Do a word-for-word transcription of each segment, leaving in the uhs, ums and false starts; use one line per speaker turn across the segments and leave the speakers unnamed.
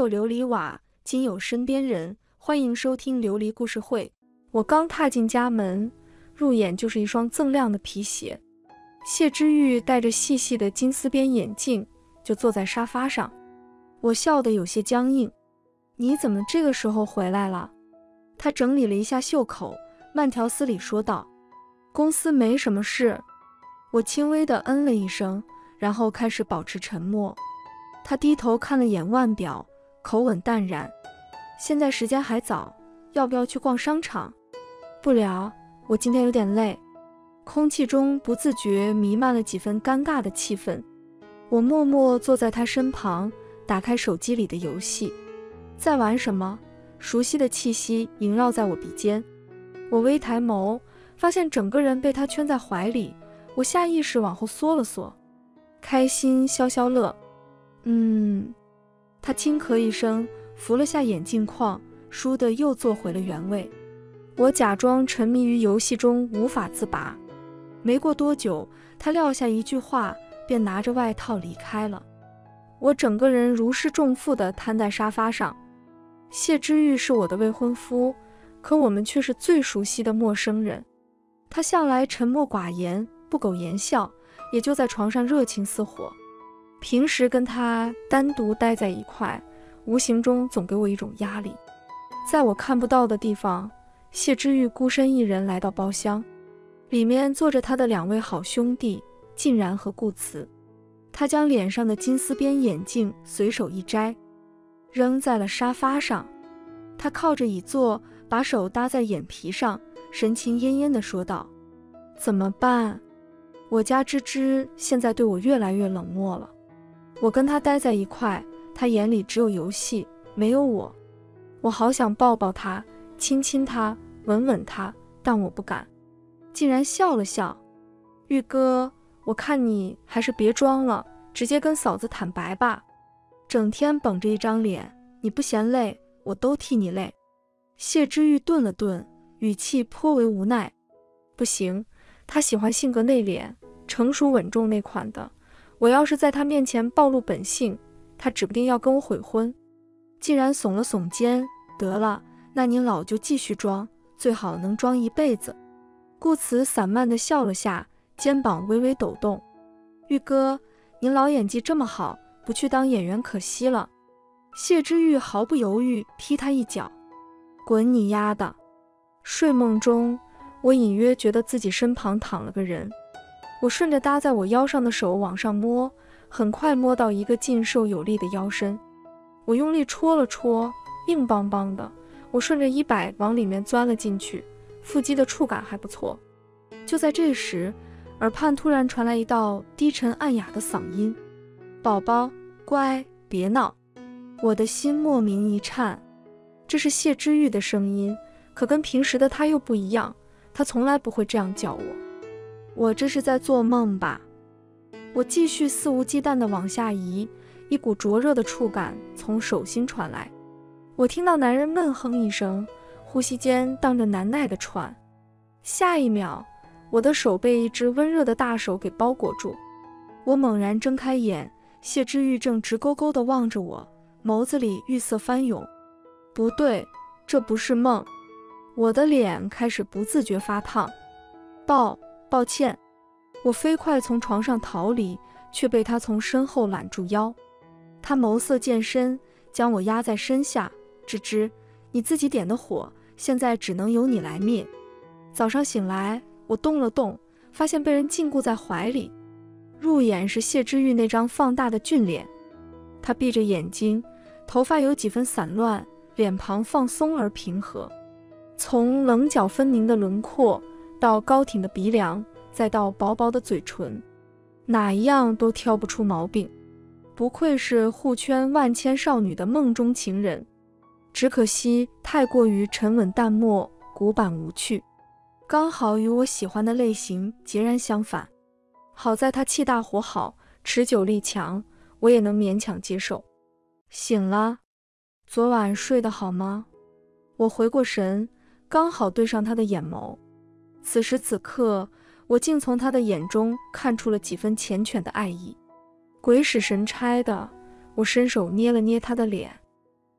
有琉璃瓦，今有身边人。欢迎收听琉璃故事会。我刚踏进家门，入眼就是一双锃亮的皮鞋。谢之玉戴着细细的金丝边眼镜，就坐在沙发上。我笑得有些僵硬。你怎么这个时候回来了？他整理了一下袖口，慢条斯理说道：公司没什么事。我轻微地嗯了一声，然后开始保持沉默。他低头看了眼腕表，口吻淡然：现在时间还早，要不要去逛商场？不聊，我今天有点累。空气中不自觉弥漫了几分尴尬的气氛。我默默坐在他身旁，打开手机里的游戏。在玩什么？熟悉的气息萦绕在我鼻尖。我微抬眸，发现整个人被他圈在怀里，我下意识往后缩了缩。开心消消乐。嗯，他轻咳一声，扶了下眼镜框，倏地又坐回了原位。我假装沉迷于游戏中无法自拔。没过多久，他撂下一句话，便拿着外套离开了。我整个人如释重负地瘫在沙发上。谢之玉是我的未婚夫，可我们却是最熟悉的陌生人。他向来沉默寡言，不苟言笑，也就在床上热情似火。平时跟他单独待在一块，无形中总给我一种压力。在我看不到的地方，谢之玉孤身一人来到包厢，里面坐着他的两位好兄弟晋然和顾慈。他将脸上的金丝边眼镜随手一摘，扔在了沙发上。他靠着椅座，把手搭在眼皮上，神情恹恹地说道：怎么办？我家芝芝现在对我越来越冷漠了。我跟他待在一块，他眼里只有游戏，没有我。我好想抱抱他，亲亲他，吻吻他，但我不敢。竟然笑了笑：玉哥，我看你还是别装了，直接跟嫂子坦白吧。整天绷着一张脸，你不嫌累，我都替你累。谢之玉顿了顿，语气颇为无奈。不行，他喜欢性格内敛、成熟稳重那款的。我要是在他面前暴露本性，他指不定要跟我悔婚。既然耸了耸肩，得了，那您老就继续装，最好能装一辈子。顾慈散漫地笑了下，肩膀微微抖动。玉哥，您老演技这么好，不去当演员可惜了。谢之玉毫不犹豫踢他一脚：滚你丫的！睡梦中，我隐约觉得自己身旁躺了个人。我顺着搭在我腰上的手往上摸，很快摸到一个劲瘦有力的腰身。我用力戳了戳，硬邦邦的。我顺着衣摆往里面钻了进去，腹肌的触感还不错。就在这时，耳畔突然传来一道低沉暗哑的嗓音：宝宝，乖，别闹。我的心莫名一颤，这是谢之玉的声音，可跟平时的他又不一样，他从来不会这样叫我。我这是在做梦吧？我继续肆无忌惮地往下移，一股灼热的触感从手心传来。我听到男人闷哼一声，呼吸间荡着难耐的喘。下一秒，我的手被一只温热的大手给包裹住。我猛然睁开眼，谢之玉正直勾勾地望着我，眸子里欲色翻涌。不对，这不是梦。我的脸开始不自觉发烫。抱抱歉。我飞快从床上逃离，却被他从身后揽住腰。他眸色渐深，将我压在身下。芝芝，你自己点的火，现在只能由你来灭。早上醒来，我动了动，发现被人禁锢在怀里。入眼是谢之玉那张放大的俊脸。他闭着眼睛，头发有几分散乱，脸庞放松而平和。从棱角分明的轮廓到高挺的鼻梁，再到薄薄的嘴唇，哪一样都挑不出毛病。不愧是护圈万千少女的梦中情人，只可惜太过于沉稳淡漠，古板无趣，刚好与我喜欢的类型截然相反。好在他气大活好，持久力强，我也能勉强接受。醒了，昨晚睡得好吗？我回过神，刚好对上他的眼眸。此时此刻，我竟从他的眼中看出了几分缱绻的爱意。鬼使神差的，我伸手捏了捏他的脸。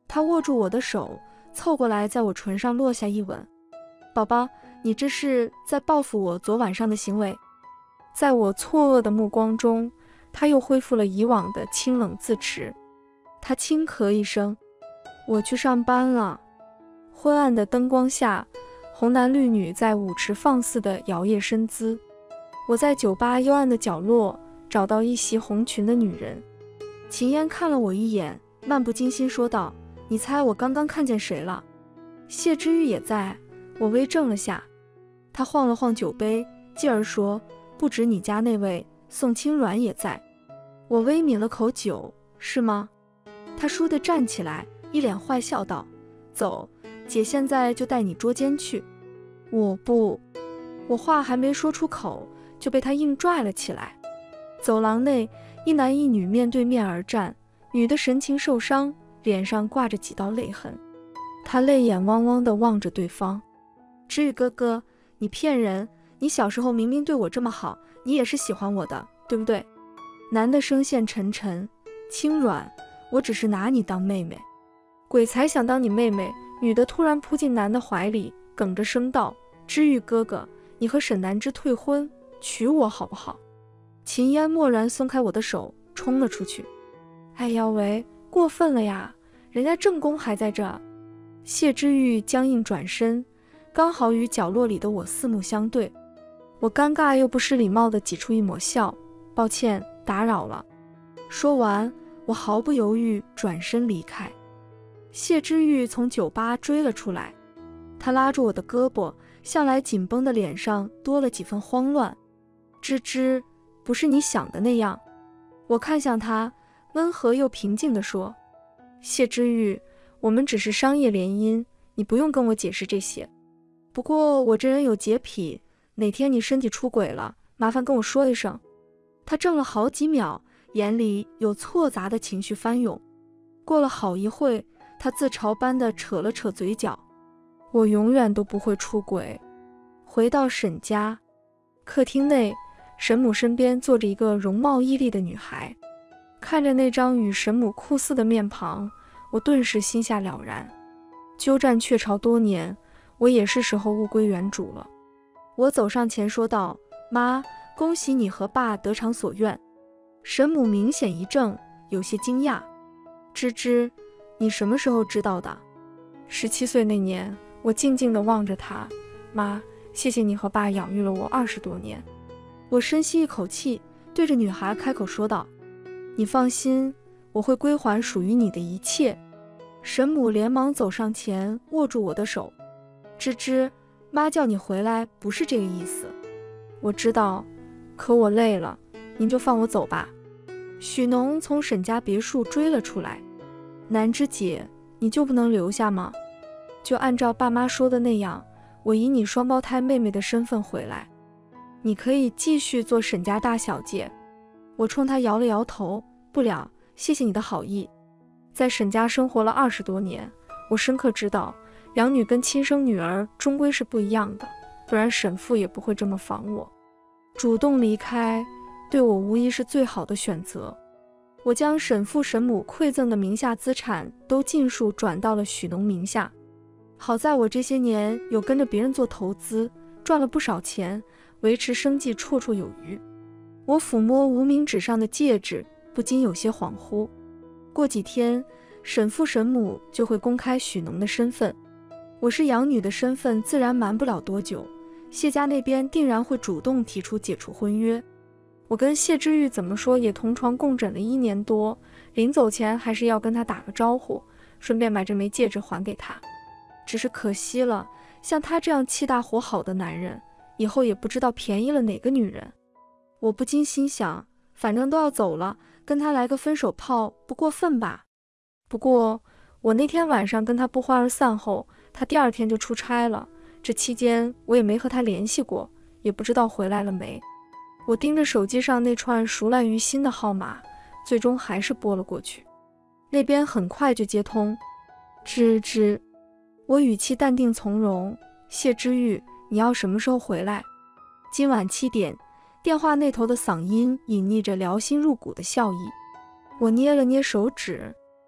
他握住我的手，凑过来在我唇上落下一吻。宝宝，你这是在报复我昨晚上的行为。在我错愕的目光中，他又恢复了以往的清冷自持。他轻咳一声，我去上班了。昏暗的灯光下，红男绿女在舞池放肆地摇曳身姿。我在酒吧幽暗的角落找到一袭红裙的女人。秦嫣看了我一眼，漫不经心说道，你猜我刚刚看见谁了？谢之玉也在。我微怔了下，他晃了晃酒杯，继而说，不止你家那位，宋清鸾也在。我微抿了口酒，是吗？他倏地站起来，一脸坏笑道，走，姐现在就带你捉奸去。我不，我话还没说出口，就被他硬拽了起来。走廊内，一男一女面对面而站，女的神情受伤，脸上挂着几道泪痕。她泪眼汪汪地望着对方。知玉哥哥，你骗人，你小时候明明对我这么好，你也是喜欢我的，对不对？男的声线沉沉，轻软，我只是拿你当妹妹。鬼才想当你妹妹。女的突然扑进男的怀里，哽着声道，知玉哥哥，你和沈南之退婚，娶我好不好？秦嫣蓦然松开我的手，冲了出去。哎呀喂，过分了呀，人家正宫还在这。谢之玉僵硬转身，刚好与角落里的我四目相对。我尴尬又不失礼貌地挤出一抹笑，抱歉打扰了。说完，我毫不犹豫转身离开。谢之玉从酒吧追了出来，他拉住我的胳膊，向来紧绷的脸上多了几分慌乱。芝芝，不是你想的那样。我看向他，温和又平静地说，谢之玉，我们只是商业联姻，你不用跟我解释这些。不过我这人有洁癖，哪天你身体出轨了，麻烦跟我说一声。他怔了好几秒，眼里有错杂的情绪翻涌。过了好一会，他自嘲般地扯了扯嘴角，我永远都不会出轨。回到沈家，客厅内，沈母身边坐着一个容貌屹立的女孩。看着那张与沈母酷似的面庞，我顿时心下了然。鸠占鹊巢多年，我也是时候物归原主了。我走上前说道，妈，恭喜你和爸得偿所愿。沈母明显一怔，有些惊讶。芝芝，你什么时候知道的？十七岁那年，我静静地望着他，妈，谢谢你和爸养育了我二十多年。我深吸一口气，对着女孩开口说道，你放心，我会归还属于你的一切。沈母连忙走上前，握住我的手，芝芝，妈叫你回来不是这个意思。我知道，可我累了，您就放我走吧。许农从沈家别墅追了出来，南之姐，你就不能留下吗？就按照爸妈说的那样，我以你双胞胎妹妹的身份回来，你可以继续做沈家大小姐。我冲他摇了摇头，不了，谢谢你的好意。在沈家生活了二十多年，我深刻知道，养女跟亲生女儿终归是不一样的，不然沈父也不会这么防我。主动离开，对我无疑是最好的选择。我将沈父沈母馈赠的名下资产都尽数转到了许农名下。好在我这些年有跟着别人做投资，赚了不少钱，维持生计绰绰有余。我抚摸无名指上的戒指，不禁有些恍惚。过几天，沈父沈母就会公开许农的身份，我是养女的身份自然瞒不了多久，谢家那边定然会主动提出解除婚约。我跟谢之玉怎么说也同床共枕了一年多，临走前还是要跟他打个招呼，顺便把这枚戒指还给他。只是可惜了，像他这样气大活好的男人，以后也不知道便宜了哪个女人。我不禁心想，反正都要走了，跟他来个分手炮不过分吧。不过我那天晚上跟他不欢而散后，他第二天就出差了，这期间我也没和他联系过，也不知道回来了没。我盯着手机上那串熟烂于心的号码，最终还是拨了过去。那边很快就接通。芝芝，我语气淡定从容，谢之玉，你要什么时候回来？今晚七点。电话那头的嗓音隐匿着撩心入骨的笑意。我捏了捏手指。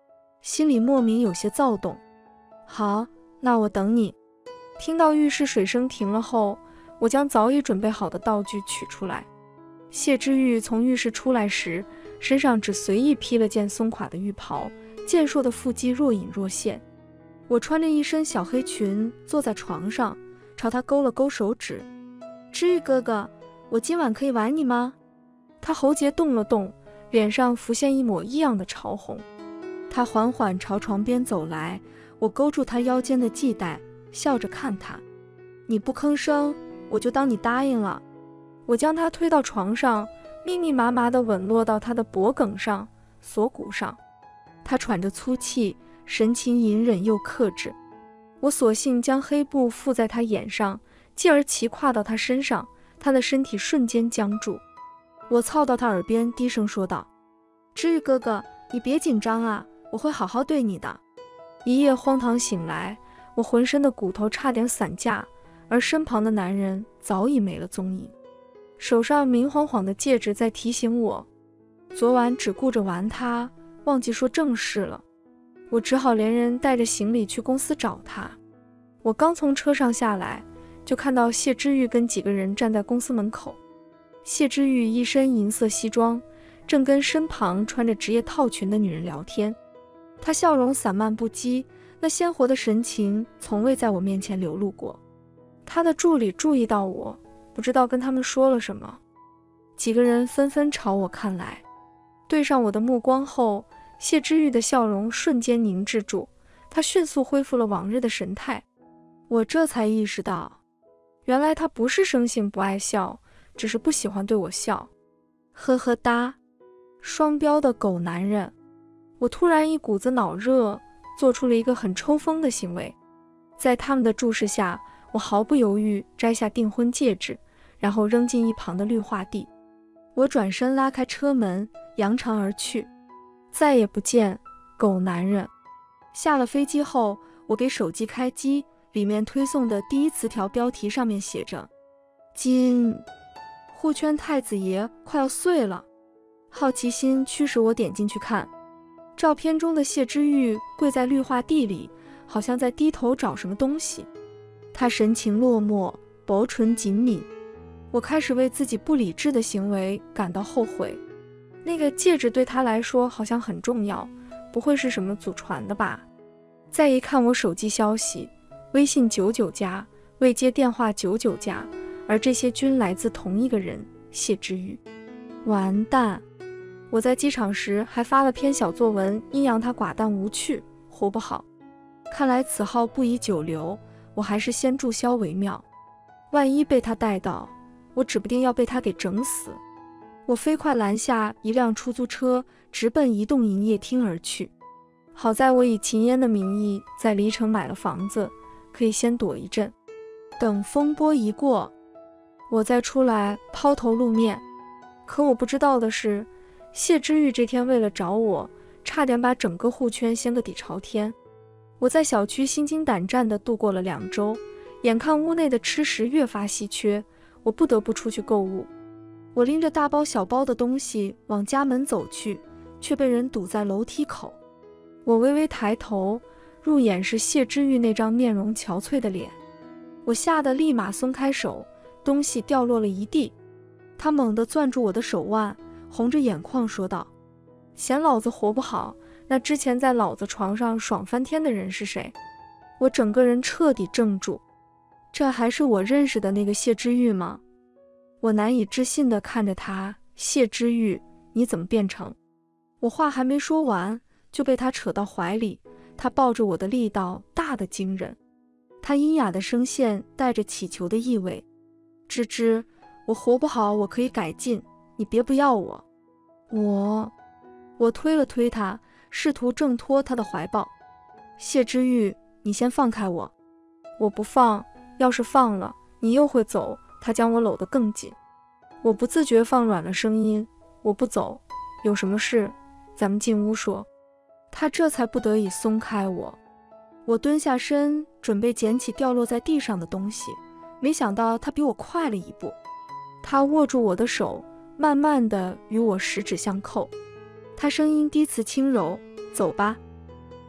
心里莫名有些躁动。好，那我等你。听到浴室水声停了后，我将早已准备好的道具取出来。谢之玉从浴室出来时，身上只随意披了件松垮的浴袍，健硕的腹肌若隐若现。我穿着一身小黑裙坐在床上，朝他勾了勾手指。之玉哥哥，我今晚可以玩你吗？他喉结动了动，脸上浮现一抹异样的潮红。他缓缓朝床边走来，我勾住他腰间的系带，笑着看他。你不吭声，我就当你答应了。我将他推到床上，密密麻麻地吻落到他的脖颈上、锁骨上。他喘着粗气，神情隐忍又克制。我索性将黑布覆在他眼上，继而骑跨到他身上，他的身体瞬间僵住。我凑到他耳边低声说道：知玉哥哥，你别紧张啊，我会好好对你的。一夜荒唐醒来，我浑身的骨头差点散架，而身旁的男人早已没了踪影。手上明晃晃的戒指在提醒我，昨晚只顾着玩他，忘记说正事了。我只好连人带着行李去公司找他。我刚从车上下来，就看到谢之玉跟几个人站在公司门口。谢之玉一身银色西装，正跟身旁穿着职业套裙的女人聊天。她笑容散漫不羁，那鲜活的神情从未在我面前流露过。她的助理注意到我，不知道跟他们说了什么。几个人纷纷朝我看来，对上我的目光后，谢之玉的笑容瞬间凝滞住，他迅速恢复了往日的神态。我这才意识到，原来他不是生性不爱笑，只是不喜欢对我笑。呵呵哒，双标的狗男人。我突然一股子脑热，做出了一个很抽风的行为。在他们的注视下，我毫不犹豫摘下订婚戒指，然后扔进一旁的绿化地。我转身拉开车门，扬长而去。再也不见狗男人。下了飞机后，我给手机开机，里面推送的第一词条标题上面写着：今护圈太子爷快要碎了。好奇心驱使我点进去看，照片中的谢之玉跪在绿化地里，好像在低头找什么东西。他神情落寞，薄唇紧抿。我开始为自己不理智的行为感到后悔。那个戒指对他来说好像很重要，不会是什么祖传的吧？再一看我手机消息，微信九九加，未接电话九九加，而这些均来自同一个人，谢之玉。完蛋！我在机场时还发了篇小作文，阴阳他寡淡无趣，活不好。看来此号不宜久留，我还是先注销为妙。万一被他带到，我指不定要被他给整死。我飞快拦下一辆出租车，直奔移动营业厅而去。好在我以秦烟的名义在离城买了房子，可以先躲一阵。等风波一过，我再出来抛头露面。可我不知道的是，谢之玉这天为了找我，差点把整个护圈掀个底朝天。我在小区心惊胆战地度过了两周，眼看屋内的吃食越发稀缺，我不得不出去购物。我拎着大包小包的东西往家门走去，却被人堵在楼梯口。我微微抬头，入眼是谢之玉那张面容憔悴的脸。我吓得立马松开手，东西掉落了一地。他猛地攥住我的手腕，红着眼眶说道：嫌老子活不好，那之前在老子床上爽翻天的人是谁？我整个人彻底怔住。这还是我认识的那个谢之玉吗？我难以置信地看着他。谢之玉，你怎么变成……我话还没说完，就被他扯到怀里。他抱着我的力道大得惊人，他阴哑的声线带着乞求的意味：芝芝，我活不好，我可以改进，你别不要我。我我推了推他，试图挣脱他的怀抱。谢之玉，你先放开我。我不放，要是放了，你又会走。他将我搂得更紧。我不自觉放软了声音：我不走，有什么事咱们进屋说。他这才不得已松开我。我蹲下身准备捡起掉落在地上的东西，没想到他比我快了一步。他握住我的手，慢慢地与我十指相扣。他声音低磁轻柔：走吧。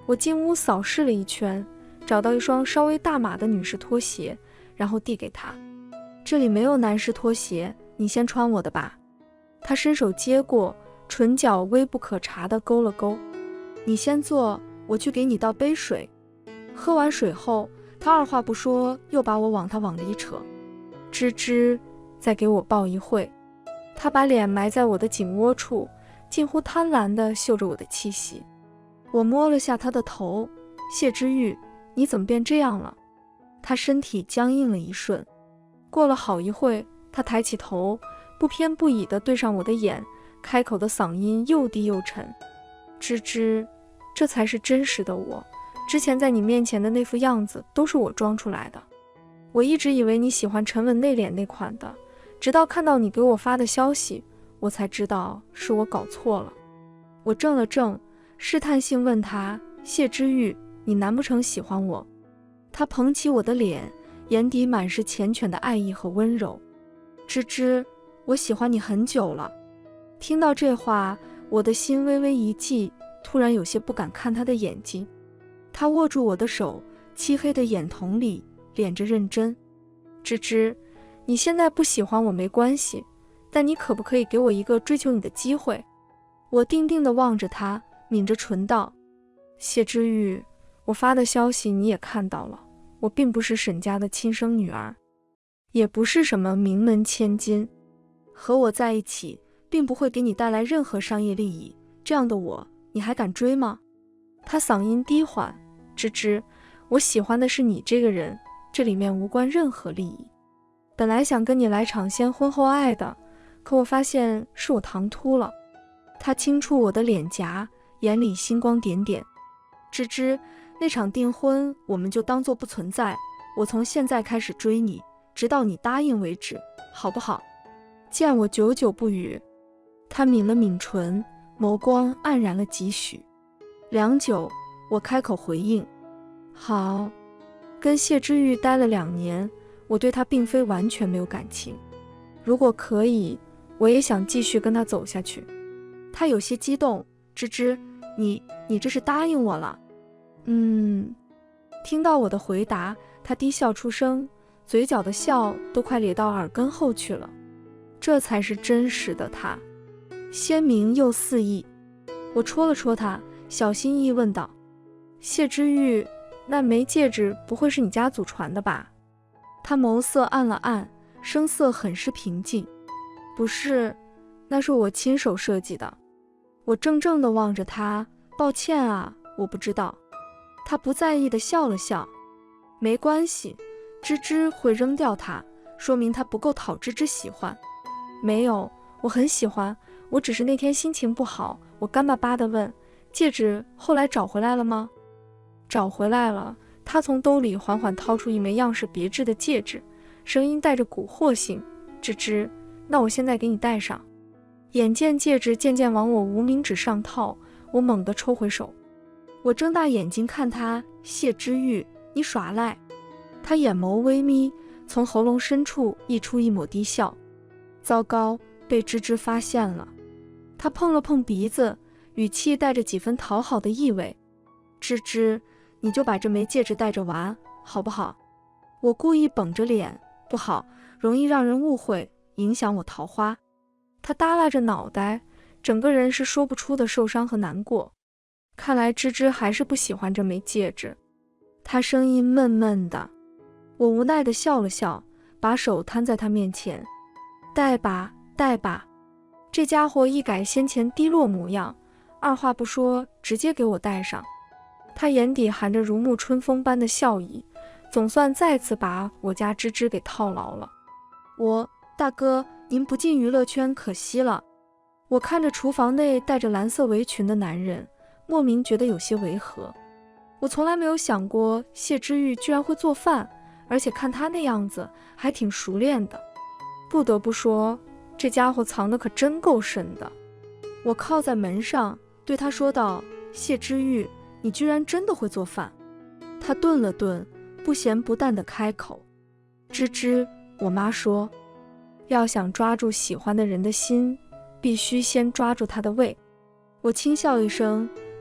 我进屋扫视了一圈，找到一双稍微大码的女士拖鞋，然后递给他。这里没有男士拖鞋，你先穿我的吧。他伸手接过，唇角微不可察地勾了勾。你先坐，我去给你倒杯水。喝完水后，他二话不说，又把我往他往里扯。吱吱，再给我抱一会。他把脸埋在我的颈窝处，近乎贪婪地嗅着我的气息。我摸了下他的头，谢之玉，你怎么变这样了？他身体僵硬了一瞬，过了好一会，他抬起头，不偏不倚地对上我的眼，开口的嗓音又低又沉。吱吱，这才是真实的我，之前在你面前的那副样子都是我装出来的。我一直以为你喜欢沉稳内敛那款的，直到看到你给我发的消息，我才知道是我搞错了。我怔了怔，试探性问他，谢之玉，你难不成喜欢我？他捧起我的脸，眼底满是缱绻的爱意和温柔。吱吱，我喜欢你很久了。听到这话，我的心微微一悸，突然有些不敢看他的眼睛。他握住我的手，漆黑的眼瞳里敛着认真。吱吱，你现在不喜欢我没关系，但你可不可以给我一个追求你的机会？我定定地望着他，抿着唇道，谢之玉，我发的消息你也看到了，我并不是沈家的亲生女儿，也不是什么名门千金，和我在一起并不会给你带来任何商业利益，这样的我你还敢追吗？他嗓音低缓，吱吱，我喜欢的是你这个人，这里面无关任何利益。本来想跟你来场先婚后爱的，可我发现是我唐突了。他轻触我的脸颊，眼里星光点点。吱吱，那场订婚我们就当作不存在，我从现在开始追你，直到你答应为止，好不好？见我久久不语，他抿了抿唇，眸光黯然了几许。良久，我开口回应，好。跟谢之玉待了两年，我对他并非完全没有感情，如果可以，我也想继续跟他走下去。他有些激动，吱吱，你你这是答应我了？嗯。听到我的回答，他低笑出声，嘴角的笑都快咧到耳根后去了。这才是真实的他，鲜明又肆意。我戳了戳他，小心翼翼问道，谢之玉，那枚戒指不会是你家祖传的吧？他眸色暗了暗，声色很是平静，不是，那是我亲手设计的。我怔怔地望着他，抱歉啊，我不知道。他不在意地笑了笑，没关系，芝芝会扔掉它，说明他不够讨芝芝喜欢。没有，我很喜欢，我只是那天心情不好。我干巴巴地问，戒指后来找回来了吗？找回来了。他从兜里缓缓掏出一枚样式别致的戒指，声音带着蛊惑性，芝芝，那我现在给你戴上。眼见戒指渐渐往我无名指上套，我猛地抽回手。我睁大眼睛看他，谢之玉，你耍赖。他眼眸微眯，从喉咙深处溢出一抹低笑。糟糕，被芝芝发现了。他碰了碰鼻子，语气带着几分讨好的意味。芝芝，你就把这枚戒指戴着玩，好不好？我故意绷着脸，不好，容易让人误会，影响我桃花。他耷拉着脑袋，整个人是说不出的受伤和难过。看来芝芝还是不喜欢这枚戒指。他声音闷闷的。我无奈地笑了笑，把手摊在他面前，戴吧，戴吧。这家伙一改先前低落模样，二话不说，直接给我戴上。他眼底含着如沐春风般的笑意，总算再次把我家芝芝给套牢了。我，大哥，您不进娱乐圈可惜了。我看着厨房内戴着蓝色围裙的男人，莫名觉得有些违和。我从来没有想过谢之玉居然会做饭，而且看他那样子还挺熟练的。不得不说，这家伙藏得可真够深的。我靠在门上，对他说道，谢之玉，你居然真的会做饭。他顿了顿，不咸不淡地开口，芝芝，我妈说，要想抓住喜欢的人的心，必须先抓住他的胃。我轻笑一声，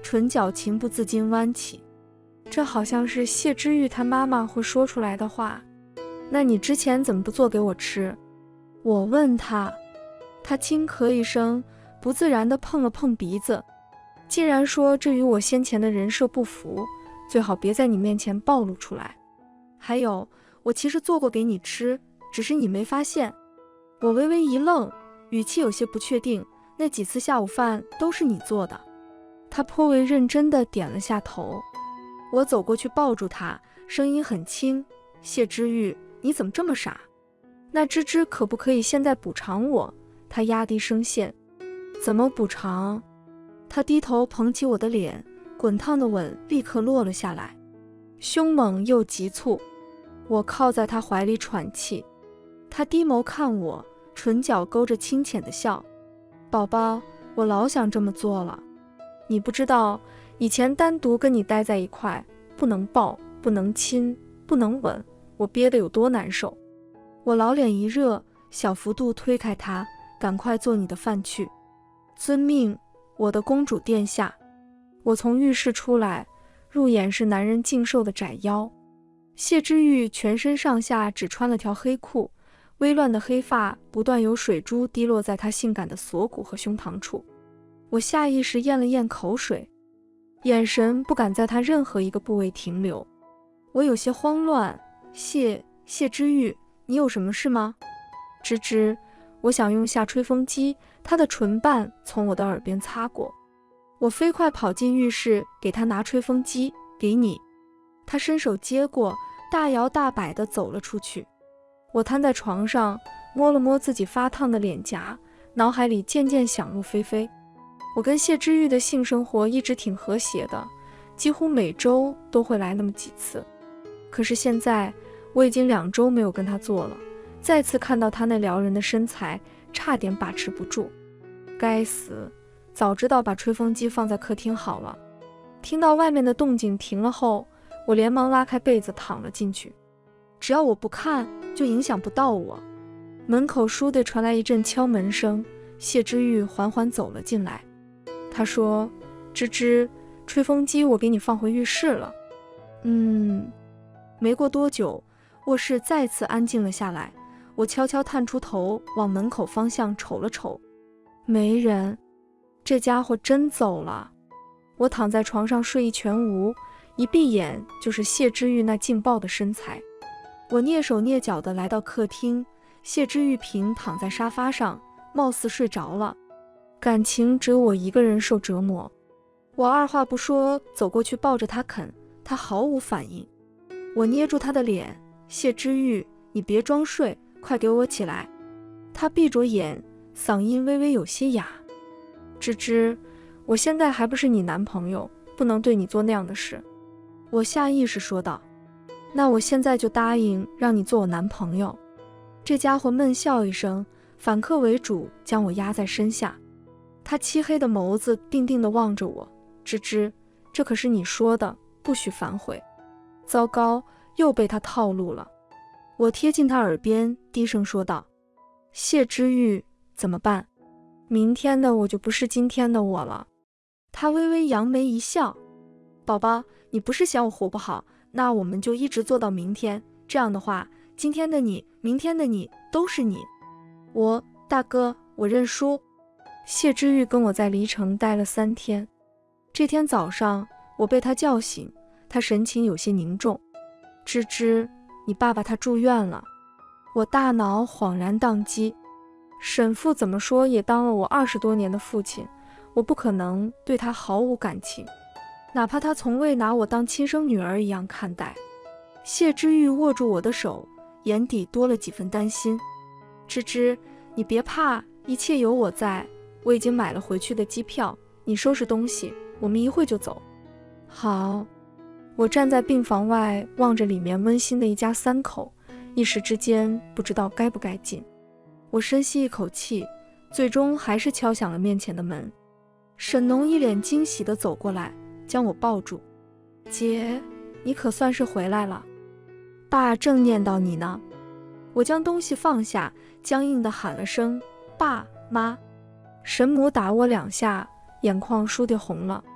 唇角情不自禁弯起。这好像是谢之玉他妈妈会说出来的话。那你之前怎么不做给我吃？我问他。他轻咳一声，不自然地碰了碰鼻子，竟然说这与我先前的人设不符，最好别在你面前暴露出来。还有，我其实做过给你吃，只是你没发现。我微微一愣，语气有些不确定，那几次下午饭都是你做的？他颇为认真地点了下头。我走过去抱住他，声音很轻，谢之玉，你怎么这么傻？那芝芝可不可以现在补偿我？他压低声线。怎么补偿？他低头捧起我的脸，滚烫的吻立刻落了下来，凶猛又急促。我靠在他怀里喘气，他低眸看我，唇角勾着清浅的笑。宝宝，我老想这么做了。你不知道，以前单独跟你待在一块，不能抱，不能亲，不能吻，我憋得有多难受。我老脸一热，小幅度推开他，赶快做你的饭去。遵命，我的公主殿下。我从浴室出来，入眼是男人劲瘦的窄腰。谢之玉全身上下只穿了条黑裤，微乱的黑发不断有水珠滴落在他性感的锁骨和胸膛处。我下意识咽了咽口水，眼神不敢在他任何一个部位停留。我有些慌乱。谢谢之玉，你有什么事吗？芝芝，我想用下吹风机。他的唇瓣从我的耳边擦过。我飞快跑进浴室，给他拿吹风机。给你。他伸手接过，大摇大摆地走了出去。我瘫在床上，摸了摸自己发烫的脸颊，脑海里渐渐想入非非。我跟谢之玉的性生活一直挺和谐的，几乎每周都会来那么几次。可是现在我已经两周没有跟他做了，再次看到他那撩人的身材，差点把持不住。该死，早知道把吹风机放在客厅好了。听到外面的动静停了后，我连忙拉开被子躺了进去。只要我不看，就影响不到我。门口倏地传来一阵敲门声，谢之玉缓缓走了进来。他说：芝芝，吹风机我给你放回浴室了。嗯。没过多久，卧室再次安静了下来。我悄悄探出头，往门口方向瞅了瞅，没人。这家伙真走了。我躺在床上睡意全无，一闭眼就是谢之玉那劲爆的身材。我蹑手蹑脚地来到客厅，谢之玉平躺在沙发上，貌似睡着了。感情只有我一个人受折磨。我二话不说走过去抱着他啃，他毫无反应。我捏住他的脸，谢之玉，你别装睡，快给我起来。他闭着眼，嗓音微微有些哑。芝芝，我现在还不是你男朋友，不能对你做那样的事。我下意识说道。那我现在就答应让你做我男朋友。这家伙闷笑一声，反客为主，将我压在身下。他漆黑的眸子定定地望着我。芝芝，这可是你说的，不许反悔。糟糕，又被他套路了。我贴近他耳边低声说道。谢之玉，怎么办？明天的我就不是今天的我了。他微微扬眉一笑。宝宝，你不是嫌我活不好，那我们就一直做到明天，这样的话，今天的你，明天的你，都是你。我，大哥，我认输。谢之玉跟我在黎城待了三天。这天早上，我被他叫醒，他神情有些凝重。芝芝，你爸爸他住院了。我大脑恍然宕机。沈父怎么说也当了我二十多年的父亲，我不可能对他毫无感情，哪怕他从未拿我当亲生女儿一样看待。谢之玉握住我的手，眼底多了几分担心。芝芝，你别怕，一切有我在，我已经买了回去的机票，你收拾东西，我们一会就走。好。我站在病房外，望着里面温馨的一家三口，一时之间不知道该不该进。我深吸一口气，最终还是敲响了面前的门。沈农一脸惊喜地走过来，将我抱住。姐，你可算是回来了。爸正念叨你呢。我将东西放下，僵硬地喊了声爸妈。沈母打我两下，眼眶倏地红了。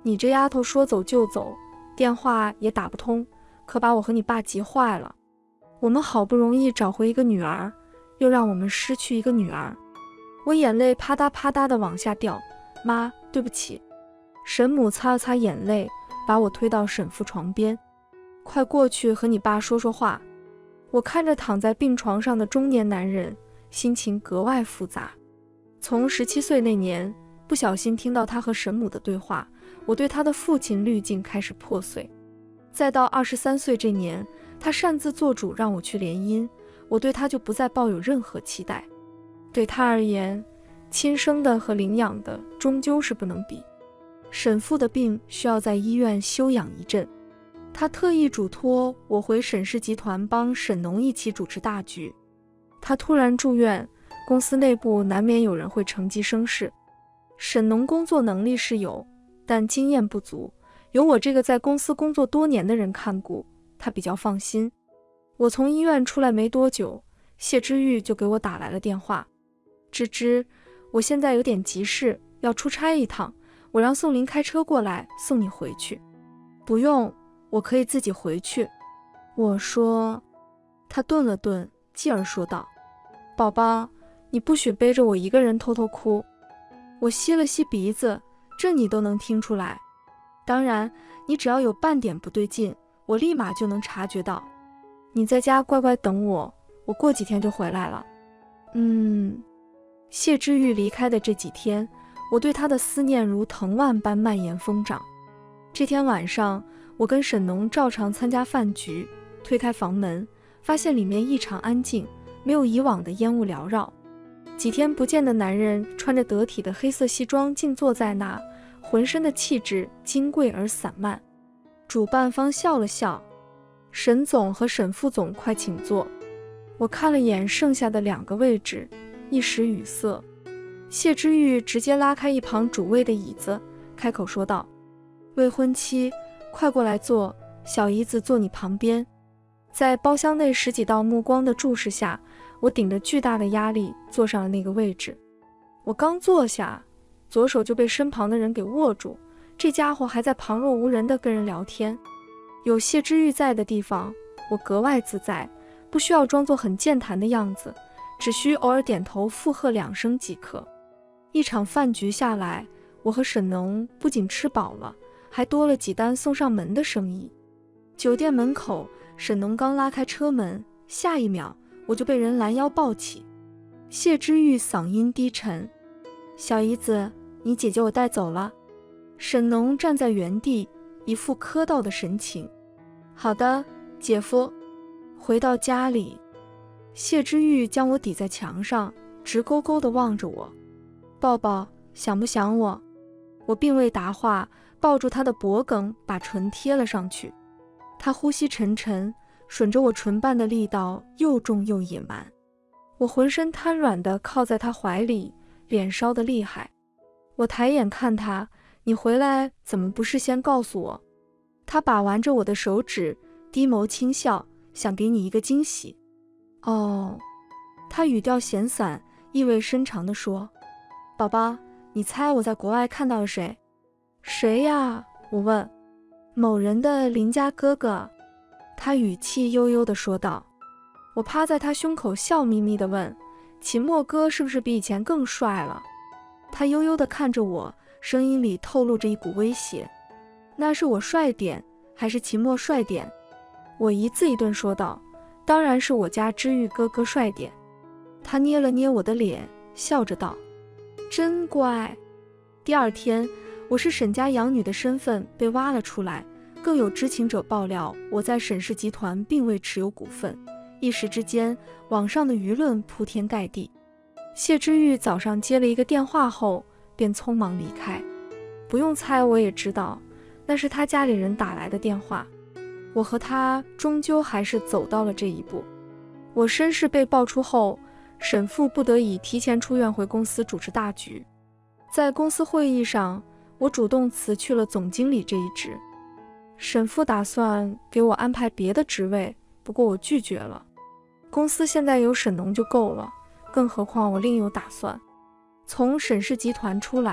你这丫头说走就走，电话也打不通，可把我和你爸急坏了。我们好不容易找回一个女儿，又让我们失去一个女儿。我眼泪啪嗒啪嗒地往下掉。妈，对不起。沈母擦了擦眼泪，把我推到沈父床边。快过去和你爸说说话。我看着躺在病床上的中年男人，心情格外复杂。从十七岁那年不小心听到他和沈母的对话，我对他的父亲滤镜开始破碎。再到二十三岁这年，他擅自做主让我去联姻，我对他就不再抱有任何期待。对他而言，亲生的和领养的终究是不能比。沈父的病需要在医院休养一阵，他特意嘱托我回沈氏集团帮沈农一起主持大局。他突然住院，公司内部难免有人会乘机生事。沈农工作能力是有，但经验不足，有我这个在公司工作多年的人看顾，他比较放心。我从医院出来没多久，谢之玉就给我打来了电话。芝芝，我现在有点急事，要出差一趟，我让宋林开车过来送你回去。不用，我可以自己回去。我说。他顿了顿，继而说道，宝宝，你不许背着我一个人偷偷哭。我吸了吸鼻子，这你都能听出来。当然，你只要有半点不对劲，我立马就能察觉到。你在家乖乖等我，我过几天就回来了。嗯。谢之玉离开的这几天，我对他的思念如藤蔓般蔓延疯长。这天晚上，我跟沈农照常参加饭局，推开房门，发现里面异常安静，没有以往的烟雾缭绕。几天不见的男人穿着得体的黑色西装静坐在那，浑身的气质金贵而散漫。主办方笑了笑，沈总和沈副总快请坐。我看了眼剩下的两个位置，一时语塞。谢之玉直接拉开一旁主位的椅子，开口说道，未婚妻，快过来坐，小姨子坐你旁边。在包厢内十几道目光的注视下，我顶着巨大的压力坐上了那个位置。我刚坐下，左手就被身旁的人给握住，这家伙还在旁若无人地跟人聊天。有谢之玉在的地方，我格外自在，不需要装作很健谈的样子，只需偶尔点头附和两声即可。一场饭局下来，我和沈农不仅吃饱了，还多了几单送上门的生意。酒店门口，沈农刚拉开车门，下一秒我就被人拦腰抱起。谢之玉嗓音低沉，小姨子，你姐姐我带走了。沈农站在原地，一副磕到的神情。好的，姐夫。回到家里，谢之玉将我抵在墙上，直勾勾地望着我。抱抱，想不想我？我并未答话，抱住他的脖颈，把唇贴了上去。他呼吸沉沉，吮着我唇瓣的力道又重又野蛮。我浑身瘫软地靠在他怀里，脸烧得厉害。我抬眼看他，你回来怎么不事先告诉我？他把玩着我的手指，低眸轻笑，想给你一个惊喜。哦，他语调闲散，意味深长地说，宝宝，你猜我在国外看到了谁？谁呀？我问。某人的邻家哥哥。他语气悠悠地说道。我趴在他胸口笑眯眯地问，秦墨哥是不是比以前更帅了？他悠悠地看着我，声音里透露着一股威胁。那是我帅点，还是秦墨帅点？我一字一顿说道，当然是我家知玉哥哥帅点。他捏了捏我的脸，笑着道，真乖。第二天，我是沈家养女的身份被挖了出来，更有知情者爆料我在沈氏集团并未持有股份，一时之间网上的舆论铺天盖地。谢之玉早上接了一个电话后便匆忙离开，不用猜我也知道那是他家里人打来的电话。我和他终究还是走到了这一步。我身世被爆出后，沈父不得已提前出院回公司主持大局。在公司会议上，我主动辞去了总经理这一职。沈父打算给我安排别的职位，不过我拒绝了。公司现在有沈农就够了，更何况我另有打算。从沈氏集团出来，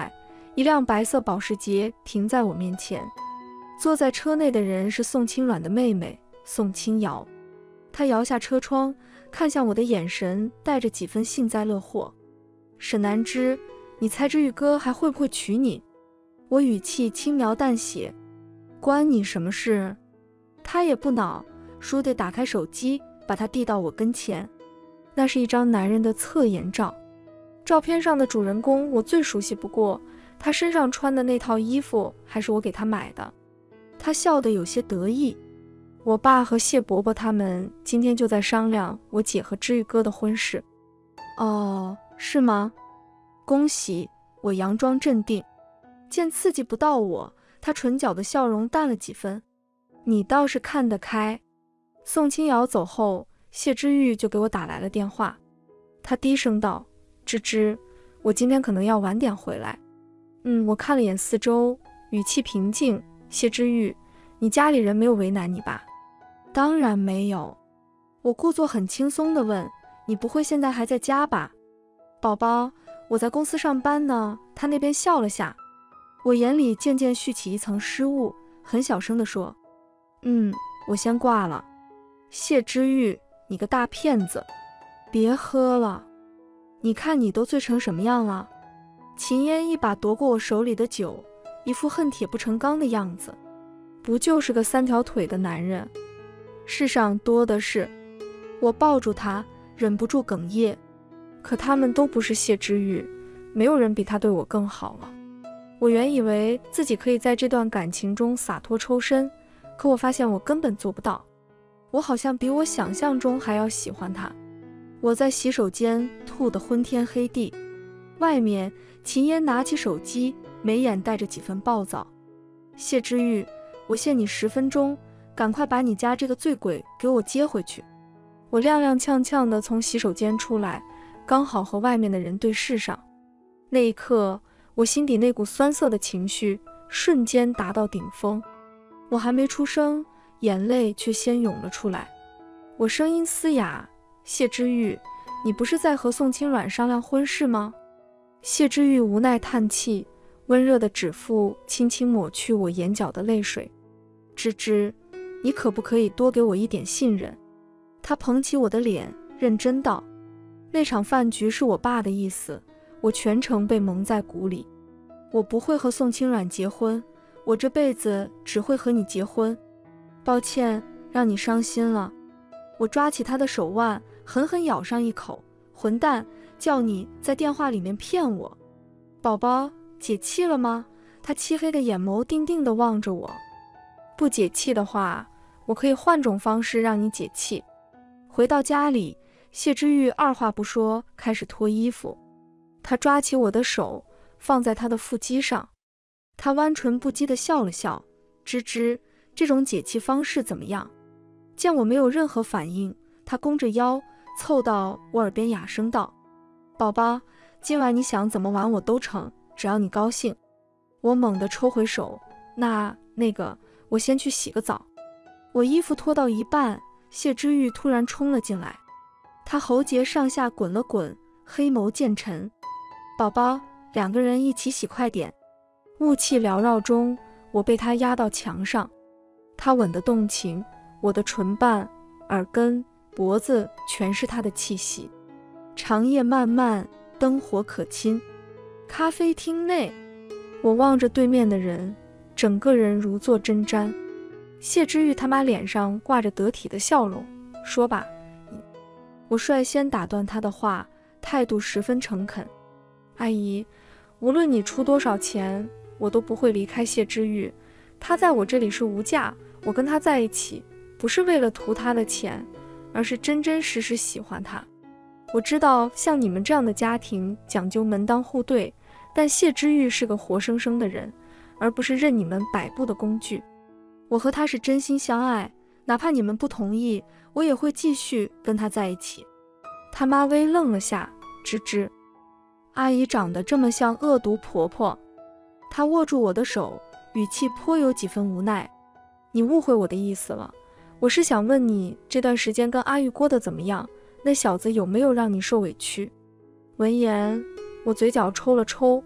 一辆白色保时捷停在我面前。坐在车内的人是宋清软的妹妹宋清瑶。她摇下车窗，看向我的眼神带着几分幸灾乐祸。沈南之，你猜知玉哥还会不会娶你？我语气轻描淡写。关你什么事？他也不恼，倏地打开手机，把它递到我跟前。那是一张男人的侧颜照，照片上的主人公我最熟悉不过，他身上穿的那套衣服还是我给他买的。他笑得有些得意。我爸和谢伯伯他们今天就在商量我姐和知玉哥的婚事。哦，是吗？恭喜！我佯装镇定。见刺激不到我，他唇角的笑容淡了几分。你倒是看得开。宋清瑶走后，谢知玉就给我打来了电话。他低声道：芝芝，我今天可能要晚点回来。嗯，我看了眼四周，语气平静。谢知玉，你家里人没有为难你吧？当然没有。我故作很轻松地问，你不会现在还在家吧？宝宝，我在公司上班呢。他那边笑了下。我眼里渐渐蓄起一层失误，很小声地说，嗯，我先挂了。谢知玉，你个大骗子，别喝了，你看你都醉成什么样了。秦烟一把夺过我手里的酒，一副恨铁不成钢的样子。不就是个三条腿的男人，世上多的是。我抱住他，忍不住哽咽。可他们都不是谢知玉，没有人比他对我更好了。我原以为自己可以在这段感情中洒脱抽身，可我发现我根本做不到。我好像比我想象中还要喜欢他。我在洗手间吐得昏天黑地，外面秦烟拿起手机，眉眼带着几分暴躁。谢知玉，我限你十分钟，赶快把你家这个醉鬼给我接回去。我踉踉跄跄地从洗手间出来，刚好和外面的人对视上。那一刻，我心底那股酸涩的情绪瞬间达到顶峰。我还没出声，眼泪却先涌了出来。我声音嘶哑，谢知玉，你不是在和宋清软商量婚事吗？谢知玉无奈叹气，温热的指腹轻轻抹去我眼角的泪水。芝芝，你可不可以多给我一点信任？他捧起我的脸，认真道，那场饭局是我爸的意思，我全程被蒙在鼓里。我不会和宋清软结婚，我这辈子只会和你结婚。抱歉，让你伤心了。我抓起他的手腕，狠狠咬上一口。混蛋，叫你在电话里面骗我。宝宝，解气了吗？他漆黑的眼眸定定地望着我。不解气的话，我可以换种方式让你解气。回到家里，谢知玉二话不说开始脱衣服。他抓起我的手，放在他的腹肌上。他弯唇不羁地笑了笑，芝芝，这种解气方式怎么样？见我没有任何反应，他弓着腰凑到我耳边哑声道，宝宝，今晚你想怎么玩我都成，只要你高兴。我猛地抽回手，那那个我先去洗个澡。我衣服脱到一半，谢知玉突然冲了进来。他喉结上下滚了滚，黑眸渐沉。宝宝，两个人一起洗，快点。雾气缭绕中，我被他压到墙上。他吻得动情，我的唇瓣、耳根、脖子全是他的气息。长夜漫漫，灯火可亲。咖啡厅内，我望着对面的人，整个人如坐针毡。谢知玉他妈脸上挂着得体的笑容，说吧。我率先打断他的话，态度十分诚恳。阿姨，无论你出多少钱，我都不会离开谢知玉。他在我这里是无价，我跟他在一起，不是为了图他的钱，而是真真实实喜欢他。我知道像你们这样的家庭讲究门当户对，但谢知玉是个活生生的人，而不是任你们摆布的工具。我和他是真心相爱，哪怕你们不同意，我也会继续跟他在一起。他妈微愣了下，吱吱，阿姨长得这么像恶毒婆婆。她握住我的手，语气颇有几分无奈。你误会我的意思了，我是想问你这段时间跟阿玉过得怎么样，那小子有没有让你受委屈？闻言，我嘴角抽了抽，不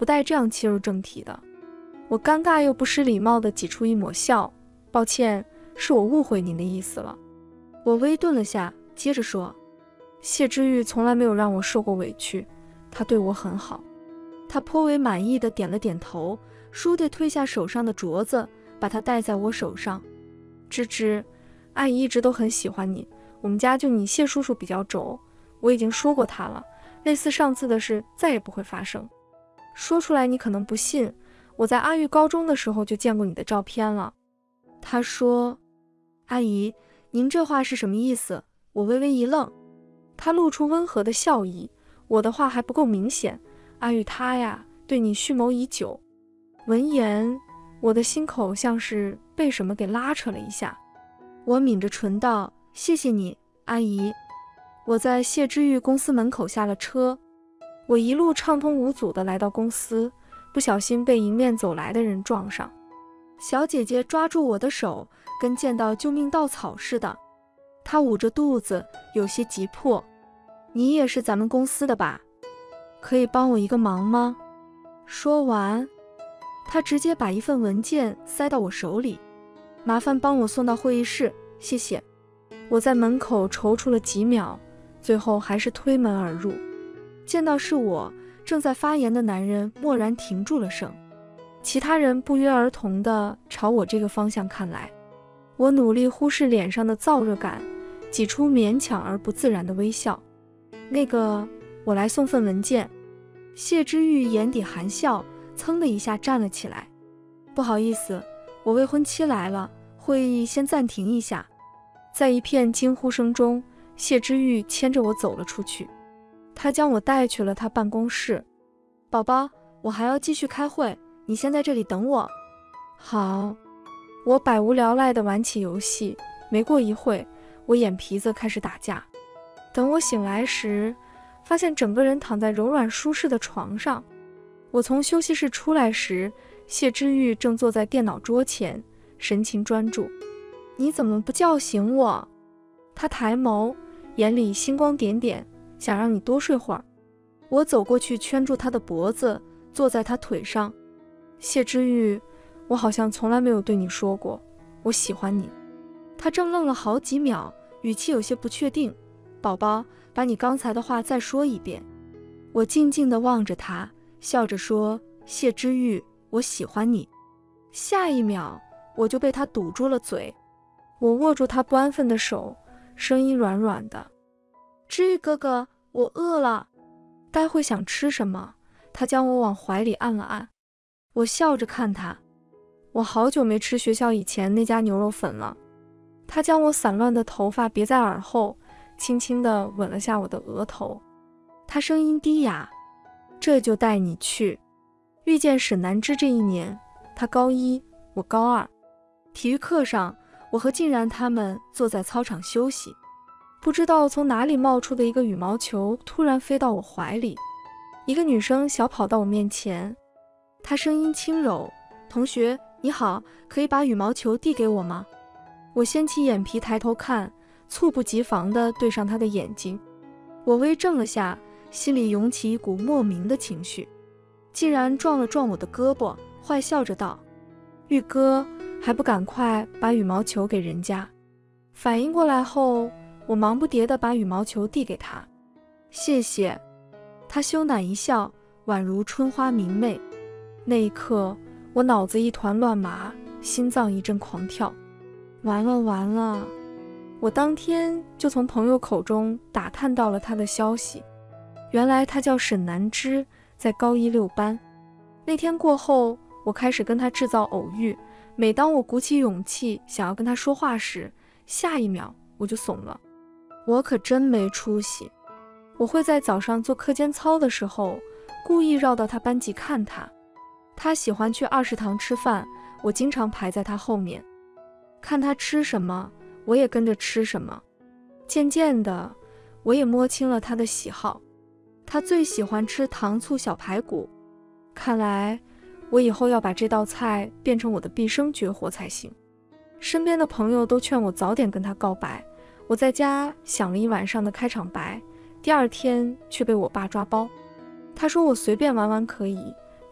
不带这样切入正题的。我尴尬又不失礼貌地挤出一抹笑，抱歉，是我误会您的意思了。我微顿了下，接着说，谢之玉从来没有让我受过委屈，他对我很好。他颇为满意地点了点头，倏地推下手上的镯子，把它戴在我手上。芝芝，阿姨一直都很喜欢你，我们家就你谢叔叔比较轴，我已经说过他了，类似上次的事再也不会发生。说出来你可能不信，我在阿玉高中的时候就见过你的照片了。他说，阿姨，您这话是什么意思？我微微一愣，他露出温和的笑意，我的话还不够明显，阿玉他呀，对你蓄谋已久。闻言，我的心口像是被什么给拉扯了一下，我抿着唇道，谢谢你，阿姨。我在谢之玉公司门口下了车，我一路畅通无阻地来到公司，不小心被迎面走来的人撞上。小姐姐抓住我的手，跟见到救命稻草似的，她捂着肚子，有些急迫。你也是咱们公司的吧？可以帮我一个忙吗？说完，她直接把一份文件塞到我手里，麻烦帮我送到会议室，谢谢。我在门口踌躇了几秒，最后还是推门而入。见到是我，正在发言的男人蓦然停住了声，其他人不约而同地朝我这个方向看来。我努力忽视脸上的燥热感，挤出勉强而不自然的微笑。那个，我来送份文件。谢之玉眼底含笑，噌的一下站了起来。不好意思，我未婚妻来了，会议先暂停一下。在一片惊呼声中，谢之玉牵着我走了出去。他将我带去了他办公室。宝宝，我还要继续开会，你先在这里等我。好。我百无聊赖地玩起游戏，没过一会，我眼皮子开始打架。等我醒来时，发现整个人躺在柔软舒适的床上。我从休息室出来时，谢之玉正坐在电脑桌前，神情专注。你怎么不叫醒我？他抬眸，眼里星光点点，想让你多睡会儿。我走过去圈住他的脖子，坐在他腿上。谢之玉，我好像从来没有对你说过我喜欢你。他怔愣了好几秒，语气有些不确定。宝宝，把你刚才的话再说一遍。我静静地望着他，笑着说，谢之玉，我喜欢你。下一秒我就被他堵住了嘴。我握住他不安分的手，声音软软的，之玉哥哥，我饿了。待会想吃什么？他将我往怀里按了按。我笑着看他，我好久没吃学校以前那家牛肉粉了。他将我散乱的头发别在耳后，轻轻地吻了下我的额头。他声音低哑，这就带你去。遇见沈南之这一年，他高一，我高二。体育课上，我和静然他们坐在操场休息，不知道从哪里冒出的一个羽毛球突然飞到我怀里。一个女生小跑到我面前，她声音轻柔，同学你好，可以把羽毛球递给我吗？我掀起眼皮抬头看，猝不及防地对上她的眼睛。我微怔了下，心里涌起一股莫名的情绪。竟然撞了撞我的胳膊，坏笑着道，玉哥，还不赶快把羽毛球给人家。反应过来后，我忙不迭地把羽毛球递给他。谢谢。他羞赧一笑，宛如春花明媚。那一刻，我脑子一团乱麻，心脏一阵狂跳。完了完了，我当天就从朋友口中打探到了他的消息。原来他叫沈南之，在高一六班。那天过后，我开始跟他制造偶遇。每当我鼓起勇气想要跟他说话时，下一秒我就怂了。我可真没出息。我会在早上做课间操的时候，故意绕到他班级看他。他喜欢去二食堂吃饭，我经常排在他后面。看他吃什么，我也跟着吃什么。渐渐的，我也摸清了他的喜好。他最喜欢吃糖醋小排骨。看来我以后要把这道菜变成我的毕生绝活才行。身边的朋友都劝我早点跟他告白，我在家想了一晚上的开场白，第二天却被我爸抓包。他说我随便玩玩可以，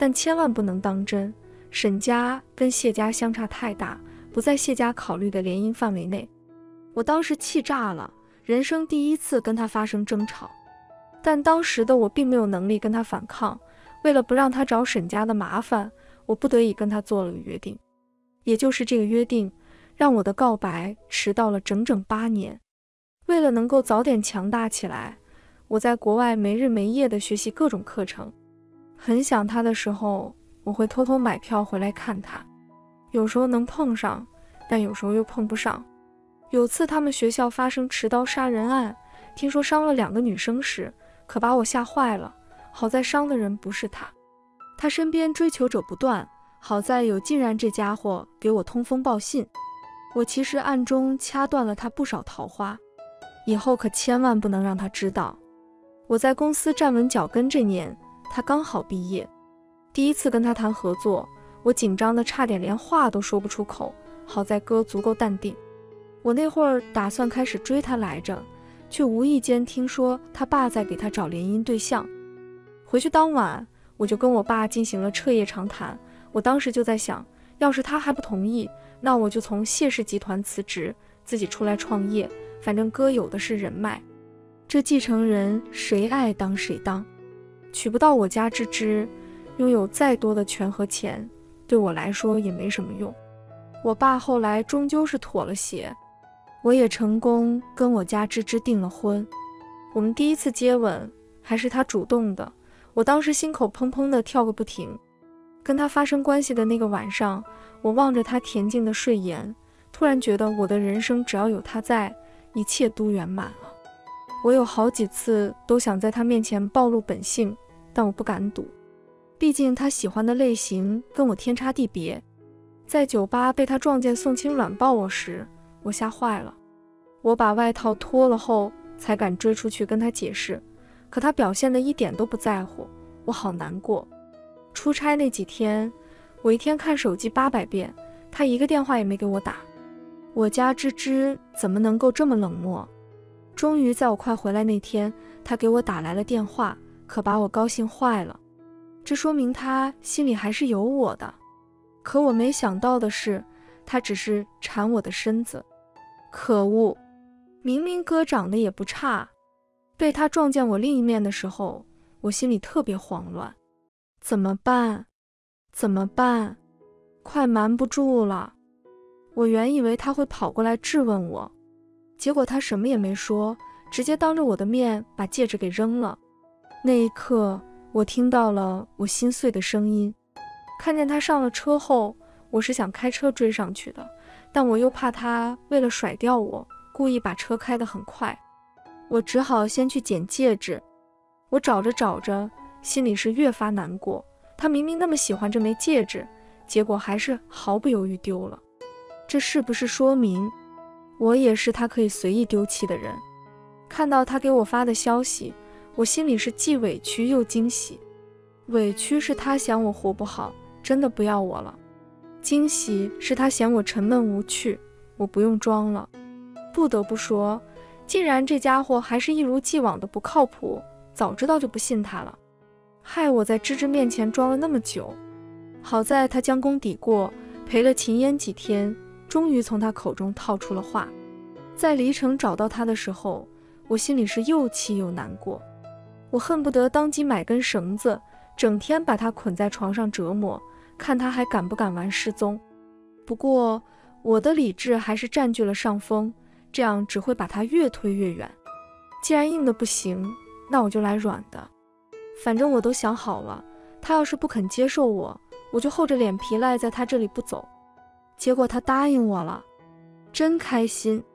但千万不能当真。沈家跟谢家相差太大，不在谢家考虑的联姻范围内。我当时气炸了，人生第一次跟他发生争吵，但当时的我并没有能力跟他反抗。为了不让他找沈家的麻烦，我不得已跟他做了个约定，也就是这个约定，让我的告白迟到了整整八年。为了能够早点强大起来，我在国外没日没夜地学习各种课程。很想他的时候，我会偷偷买票回来看他，有时候能碰上，但有时候又碰不上。有次他们学校发生持刀杀人案，听说伤了两个女生时，可把我吓坏了。好在伤的人不是他，他身边追求者不断，好在有竟然这家伙给我通风报信。我其实暗中掐断了他不少桃花，以后可千万不能让他知道。我在公司站稳脚跟这年，他刚好毕业，第一次跟他谈合作，我紧张的差点连话都说不出口，好在哥足够淡定。我那会儿打算开始追他来着，却无意间听说他爸在给他找联姻对象。回去当晚，我就跟我爸进行了彻夜长谈。我当时就在想，要是他还不同意，那我就从谢氏集团辞职，自己出来创业，反正哥有的是人脉，这继承人谁爱当谁当。娶不到我家芝芝，拥有再多的权和钱，对我来说也没什么用。我爸后来终究是妥了协，我也成功跟我家芝芝订了婚。我们第一次接吻还是他主动的，我当时心口砰砰地跳个不停。跟他发生关系的那个晚上，我望着他恬静的睡颜，突然觉得我的人生只要有他在，一切都圆满了。我有好几次都想在他面前暴露本性，但我不敢赌，毕竟他喜欢的类型跟我天差地别。在酒吧被他撞见送亲软抱我时，我吓坏了。我把外套脱了后才敢追出去跟他解释，可他表现得一点都不在乎，我好难过。出差那几天，我一天看手机八百遍，他一个电话也没给我打。我家芝芝怎么能够这么冷漠？终于在我快回来那天，他给我打来了电话，可把我高兴坏了。这说明他心里还是有我的。可我没想到的是，他只是缠我的身子。可恶，明明哥长得也不差。被他撞见我另一面的时候，我心里特别慌乱。怎么办？怎么办？快瞒不住了。我原以为他会跑过来质问我，结果他什么也没说，直接当着我的面把戒指给扔了。那一刻，我听到了我心碎的声音。看见他上了车后，我是想开车追上去的，但我又怕他为了甩掉我，故意把车开得很快。我只好先去捡戒指。我找着找着，心里是越发难过。他明明那么喜欢这枚戒指，结果还是毫不犹豫丢了。这是不是说明我也是他可以随意丢弃的人？看到他给我发的消息，我心里是既委屈又惊喜。委屈是他想我活不好，真的不要我了；惊喜是他嫌我沉闷无趣，我不用装了。不得不说，既然这家伙还是一如既往的不靠谱，早知道就不信他了，害我在芝芝面前装了那么久。好在他将功抵过，赔了秦烟几天，终于从他口中套出了话。在离城找到他的时候，我心里是又气又难过。我恨不得当即买根绳子，整天把他捆在床上折磨，看他还敢不敢玩失踪。不过我的理智还是占据了上风，这样只会把他越推越远。既然硬的不行，那我就来软的。反正我都想好了，他要是不肯接受我，我就厚着脸皮赖在他这里不走。结果他答应我了，真开心。